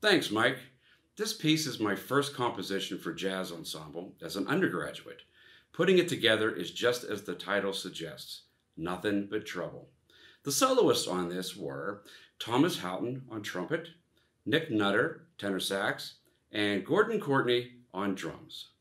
Thanks, Mike. This piece is my first composition for jazz ensemble as an undergraduate. Putting it together is just as the title suggests, Nothin But Trouble. The soloists on this were Thomas Houghton on trumpet, Nick Nutter, tenor sax, and Gordon Courtney on drums.